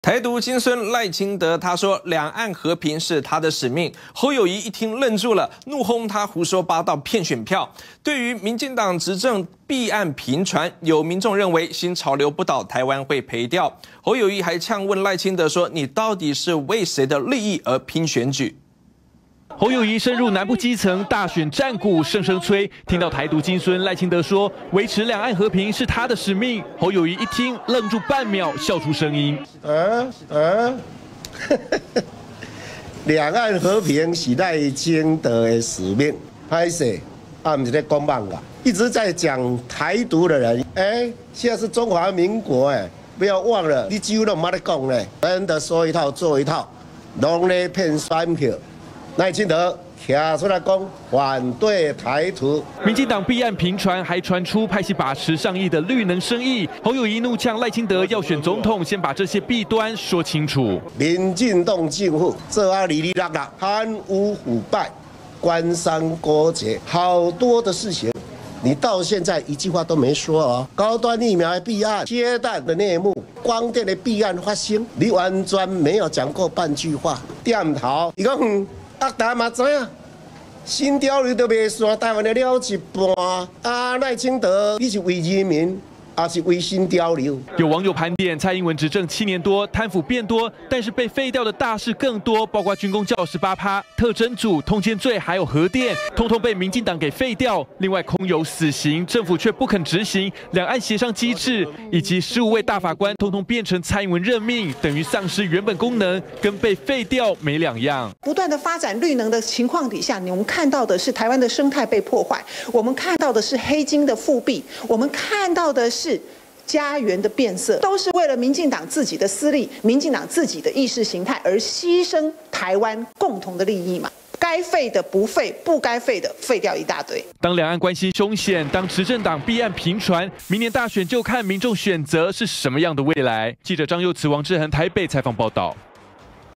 台独金孙赖清德他说，两岸和平是他的使命。侯友宜一听愣住了，怒轰他胡说八道骗选票。对于民进党执政弊案频传，有民众认为新潮流不倒，台湾会赔掉。侯友宜还呛问赖清德说：“你到底是为谁的利益而拼选举？” 侯友宜深入南部基层，大选战鼓声声催。听到台独金孙赖清德说维持两岸和平是他的使命，侯友宜一听愣住半秒，笑出声音。 两岸和平是赖清德的使命。拍摄不是在讲梦啊，一直在讲台独的人，现在是中华民国不要忘了，你几乎都没得讲呢，真的说一套做一套，拢咧骗选票。赖清德站出来讲反对台独， 民进党弊案频传，还传出派系把持上亿的绿能生意。侯友宜怒呛赖清德要选总统，先把这些弊端说清楚。 民进党政府这里里落落，贪污腐败、官商勾结，好多的事情，你到现在一句话都没说哦。高端疫苗的弊案、接弹的内幕、光电的弊案发生，你完全没有讲过半句话。点头，伊讲。大家嘛知影，新条例都未算，台湾的了一半。赖清德，你是为人民，还是为新条例？ 有网友盘点，蔡英文执政7年多，贪腐变多，但是被废掉的大事更多，包括军公教18%、特侦组、通奸罪，还有核电，通通被民进党给废掉。另外，空有死刑，政府却不肯执行，两岸协商机制以及15位大法官，通通变成蔡英文任命，等于丧失原本功能，跟被废掉没两样。 不断的发展绿能的情况底下，我们看到的是台湾的生态被破坏，我们看到的是黑金的复辟，我们看到的是家园的变色，都是为了民进党自己的私利、民进党自己的意识形态而牺牲台湾共同的利益嘛？该废的不废，不该废的废掉一大堆。 当两岸关系凶险，当执政党弊案频传，明年大选就看民众选择是什么样的未来。记者张佑慈、王志恒台北采访报道。